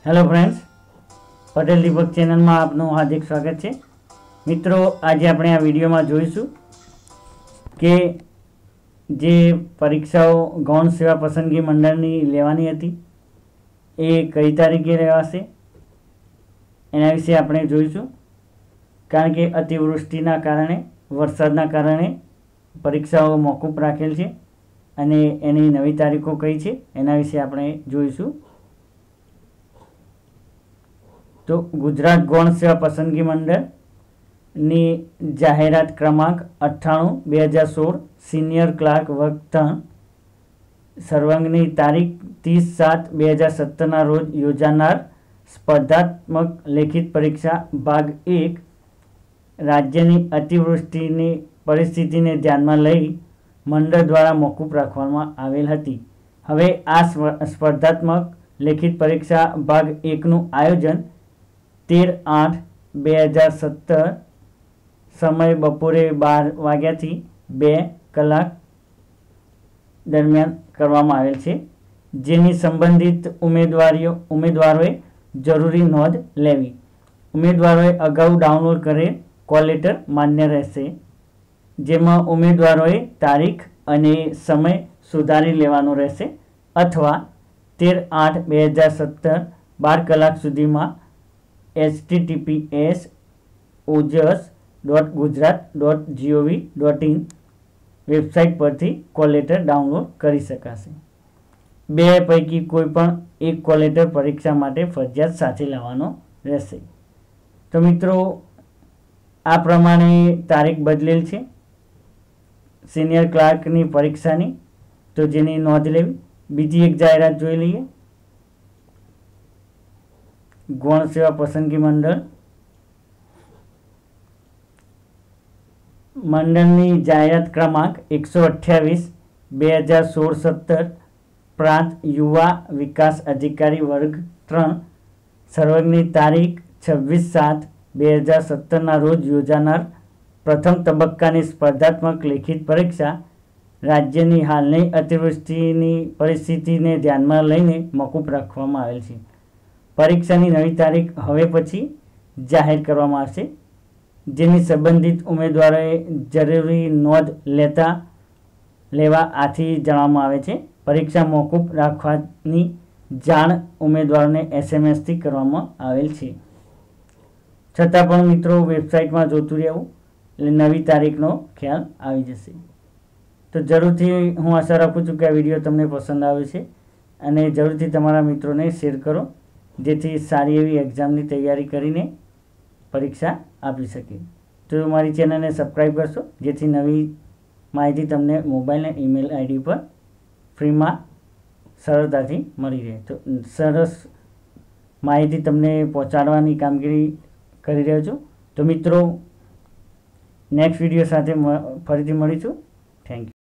Hello friends, Patel Deepak channel में आपનું हार्दिक स्वागत है। मित्रों, आज આપણે આ વિડીયોમાં જોઈશું કે જે પરીક્ષાઓ ગૌણ સેવા પસંદગી મંડળની લેવાની હતી એ કઈ તારીખે લેવાશે એના વિશે આપણે જોઈશું। કારણ કે અતિવૃષ્ટિના કારણે, વરસાદના કારણે પરીક્ષાઓ મોકૂફ રાખેલ છે અને એની નવી તારીખો કઈ છે એના વિશે આપણે જોઈશું। तो गुजरात गौण सेवा पसंदगी मंडळ जाहेरात क्रमांक 98/2016 सीनियर क्लार्क वर्ग 3 सर्वांगनी तारीख 30/7/2017 रोज योजानार स्पर्धात्मक लेखित परीक्षा भाग 1 राज्यनी अतिवृष्टिनी परिस्थितिने ध्यानमां लई मंडळ द्वारा मोकूफ राखवामां आवेल हती। हवे आ स्पर्धात्मक लेखित परीक्षा भाग 1 नुं आयोजन 13/8/2017 समय बपोरे 12 वाग्याथी 2 कलाक दरमियान करवामां आवेल छे, जेनी संबंधित उम्मीदवारोए जरूरी नोंध लेवी। उम्मीदवारोए अगाऊ डाउनलॉड करेल कॉल लेटर मान्य रहेशे, जेमां उम्मीदवारोए तारीख अने समय सुधारी लेवानो रहेशे अथवा 13/8/2017 12 कलाक सुधीमां https://ojas.gujarat.gov.in वेबसाइट परथी कॉल लेटर डाउनलॉड करी शकाशे। बे पैकी कोईपण एक कॉल लेटर परीक्षा माटे फरजियात साथे लाववानो रहेशे। तो मित्रों, आ प्रमाणे तारीख बदलेल छे सीनियर क्लार्कनी परीक्षानी, तो जेनी नोंध लेवी। बीजी एक जाहेरात जोई लईए। गौण सेवा पसंदगी मंडळनी जाहेरात क्रमांक 128/2016-17 प्रांत युवा विकास अधिकारी वर्ग 3 सर्वज्ञनी तारीख 26/7/2017 रोज योजानार प्रथम तबक्कानी स्पर्धात्मक लेखित परीक्षा राज्यनी हालनी अतिवृष्टिनी परिस्थितिने ध्यानमां लईने मोकूफ राखवामां आवेल छे। परीक्षानी नवी तारीख हवे पछी जाहेर करवामां आवशे, जेनी संबंधित उम्मीदवारोए जरूरी नोंध लेवा आथी जणाववामां आवे छे। परीक्षा मोकूफ राखवानी जाण उम्मीदवारोने SMS थी करवामां आवेल छे। छतां पण मित्रों, वेबसाइटमां जोतुं रहेवुं એટલે નવી તારીખનો ખ્યાલ આવી જશે। તો જરૂરથી હું આશા રાખું છું કે આ વિડીયો તમને પસંદ આવ્યો છે અને જરૂરથી તમારા મિત્રોને શેર કરો, જેથી સારી એવી એક્ઝામની તૈયારી કરીને પરીક્ષા આપી શકે। તો મારી ચેનલને સબસ્ક્રાઈબ કરશો, જેથી નવી માહિતી તમને મોબાઈલ અને ઈમેલ આઈડી પર ફ્રીમાં સરળતાથી મળી રહે। તો સરસ માહિતી તમને પહોંચાડવાની કામગીરી કરી રહ્યો છું। તો મિત્રો, નેક્સ્ટ વિડીયો સાથે ફરીથી મળીશું। Thank you.